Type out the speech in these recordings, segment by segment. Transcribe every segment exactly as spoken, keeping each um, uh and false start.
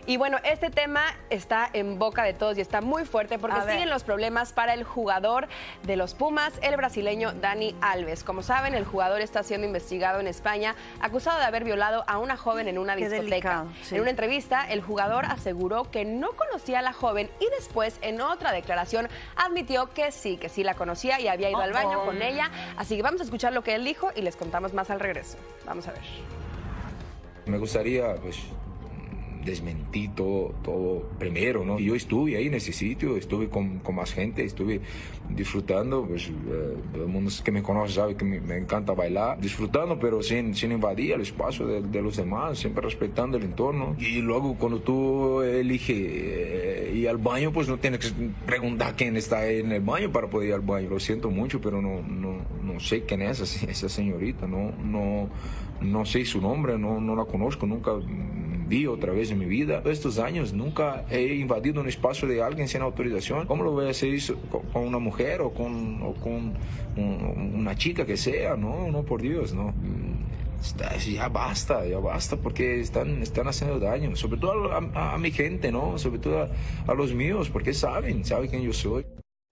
Y bueno, este tema está en boca de todos y está muy fuerte porque siguen los problemas para el jugador de los Pumas, el brasileño Dani Alves. Como saben, el jugador está siendo investigado en España, acusado de haber violado a una joven en una Qué discoteca. delicado, sí. En una entrevista, el jugador aseguró que no conocía a la joven y después, en otra declaración, admitió que sí, que sí la conocía y había ido oh, al baño oh. con ella. Así que vamos a escuchar lo que él dijo y les contamos más al regreso. Vamos a ver. Me gustaría, pues, desmentir todo, todo primero, ¿no? Yo estuve ahí en ese sitio, estuve con, con más gente, estuve disfrutando, pues eh, todo el mundo que me conoce sabe que me, me encanta bailar, disfrutando, pero sin, sin invadir el espacio de, de los demás, siempre respetando el entorno. Y luego cuando tú eliges eh, ir al baño, pues no tienes que preguntar quién está en el baño para poder ir al baño. Lo siento mucho, pero no, no, no sé quién es esa, esa señorita, no, no, no sé su nombre, no, no la conozco, nunca vi otra vez en mi vida. Todos estos años nunca he invadido un espacio de alguien sin autorización. ¿Cómo lo voy a hacer eso con una mujer o con, o con un, una chica que sea? No, no, por Dios, no. Ya basta, ya basta, porque están, están haciendo daño, sobre todo a, a, a mi gente, ¿no? Sobre todo a, a los míos, porque saben, saben quién yo soy.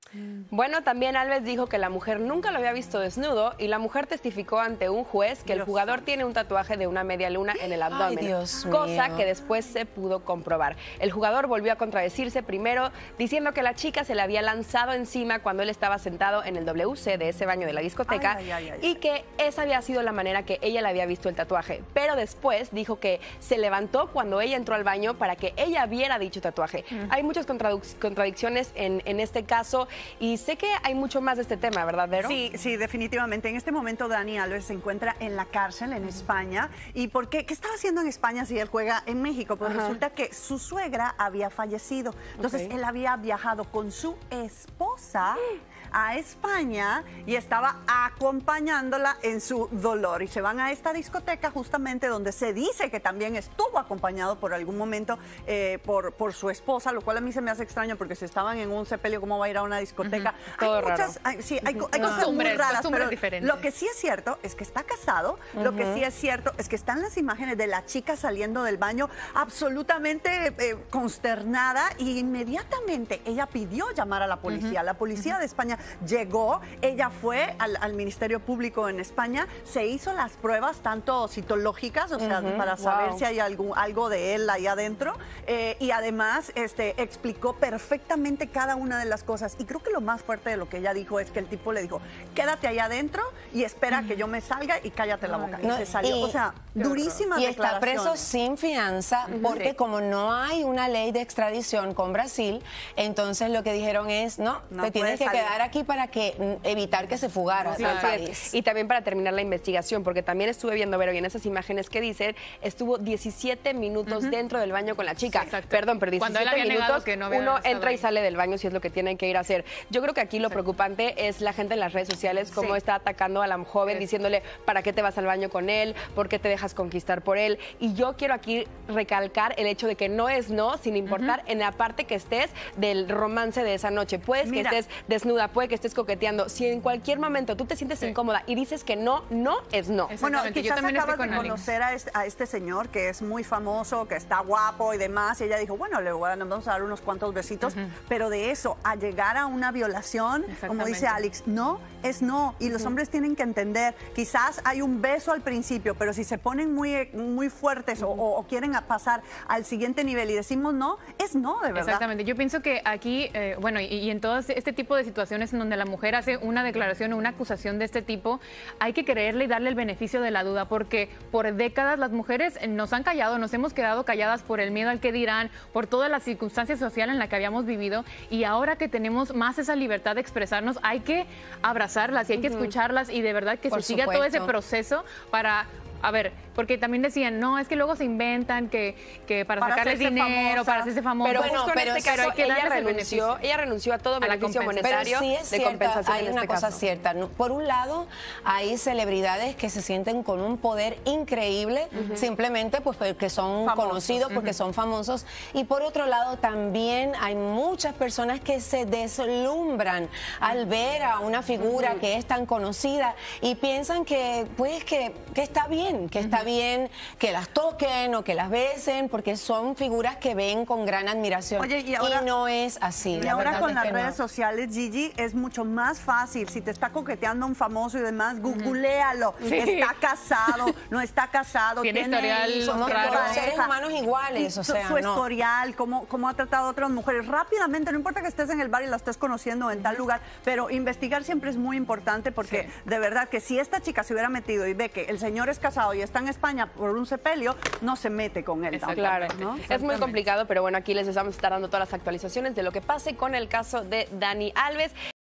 Bueno, también Alves dijo que la mujer nunca lo había visto desnudo y la mujer testificó ante un juez que Dios el jugador Dios. tiene un tatuaje de una media luna en el abdomen, Ay, Dios cosa mío. que después se pudo comprobar. El jugador volvió a contradecirse primero diciendo que la chica se le había lanzado encima cuando él estaba sentado en el W C de ese baño de la discoteca ay, ay, ay, ay, y que esa había sido la manera que ella le había visto el tatuaje. Pero después dijo que se levantó cuando ella entró al baño para que ella viera dicho tatuaje. Mm. Hay muchas contradicciones en, en este caso y sé que hay mucho más de este tema, ¿verdad, Vero? Sí, sí, definitivamente. En este momento Dani Alves se encuentra en la cárcel en España. ¿Y por qué? ¿Qué estaba haciendo en España si él juega en México? Pues Ajá. resulta que su suegra había fallecido. Entonces okay. él había viajado con su esposa a España y estaba acompañándola en su dolor. Y se van a esta discoteca justamente donde se dice que también estuvo acompañado por algún momento eh, por, por su esposa, lo cual a mí se me hace extraño porque si estaban en un sepelio, ¿cómo va a ir a una discoteca? Uh-huh. Todo hay raro. Muchas, hay, sí, hay, hay no. cosas muy raras, pero diferentes. Lo que sí es cierto es que está casado, uh-huh. lo que sí es cierto es que están las imágenes de la chica saliendo del baño absolutamente eh, consternada y inmediatamente ella pidió llamar a la policía. Uh-huh. La policía uh-huh. de España llegó, ella fue al, al Ministerio Público en España, se hizo las pruebas tanto citológicas, o sea, uh-huh. para saber wow. si hay algún, algo de él ahí adentro, eh, y además este, explicó perfectamente cada una de las cosas. Y creo que lo más fuerte de lo que ella dijo es que el tipo le dijo, quédate allá adentro y espera uh-huh. que yo me salga y cállate la boca. No, y se salió, y, o sea, durísimas Y está declaraciones. preso sin fianza porque sí. como no hay una ley de extradición con Brasil, entonces lo que dijeron es, no, no te tienes que salir. quedar aquí para que evitar que se fugara sí, al sí, país. Y también para terminar la investigación, porque también estuve viendo, Vero, y en esas imágenes que dicen, estuvo diecisiete minutos uh-huh. dentro del baño con la chica. Sí, Perdón, pero diecisiete minutos que no uno entra ahí. y sale del baño si es lo que tienen que ir a hacer. Yo creo que aquí lo sí. preocupante es la gente en las redes sociales, cómo sí. está atacando a la joven, sí. diciéndole, ¿para qué te vas al baño con él? ¿Por qué te dejas conquistar por él? Y yo quiero aquí recalcar el hecho de que no es no, sin importar uh-huh. en la parte que estés del romance de esa noche. Puedes Mira. que estés desnuda, puede que estés coqueteando. Si en cualquier momento tú te sientes sí. incómoda y dices que no, no es no. Bueno, quizás yo acabas de conocer a este, a este señor que es muy famoso, que está guapo y demás, y ella dijo, bueno, le voy a, nos vamos a dar unos cuantos besitos, uh-huh. pero de eso a llegar a una violación, como dice Alex, no es no, y los uh-huh. hombres tienen que entender, quizás hay un beso al principio, pero si se ponen muy, muy fuertes uh-huh. o, o quieren pasar al siguiente nivel y decimos no, es no, de verdad. Exactamente, yo pienso que aquí, eh, bueno, y, y en todo este tipo de situaciones en donde la mujer hace una declaración o una acusación de este tipo, hay que creerle y darle el beneficio de la duda, porque por décadas las mujeres nos han callado, nos hemos quedado calladas por el miedo al que dirán, por todas las circunstancias sociales en las que habíamos vivido, y ahora que tenemos más esa libertad de expresarnos, hay que abrazarlas y hay que uh-huh. escucharlas y de verdad que por se siga todo ese proceso para... A ver, porque también decían, no, es que luego se inventan que, que para, para sacarles dinero, famosa. para hacerse famosa. Pero bueno, justo pero en este caso, hay que ella, renunció, ella renunció a todo a beneficio monetario pero sí es de cierta, compensación hay en una este cosa caso. cierta. Por un lado, hay celebridades que se sienten con un poder increíble, uh-huh. simplemente pues porque son famosos. conocidos, porque uh-huh. son famosos. Y por otro lado, también hay muchas personas que se deslumbran al ver a una figura uh-huh. que es tan conocida y piensan que, pues, que, que está bien, que está está bien que las toquen o que las besen, porque son figuras que ven con gran admiración. Oye, y, ahora, y no es así. Y ahora con las redes no. sociales, Gigi, es mucho más fácil. Si te está coqueteando un famoso y demás, uh-huh. googlealo. Sí. Está casado, no está casado. Tiene, tiene historial. Somos todos seres humanos iguales. O sea, su no. historial, cómo, cómo ha tratado a otras mujeres. Rápidamente, no importa que estés en el bar y la estés conociendo en uh-huh. tal lugar, pero investigar siempre es muy importante porque sí. de verdad que si esta chica se hubiera metido y ve que el señor es casado y está en España por un sepelio, no se mete con él. Claro, ¿no? Es muy complicado, pero bueno, aquí les vamos a estar dando todas las actualizaciones de lo que pase con el caso de Dani Alves.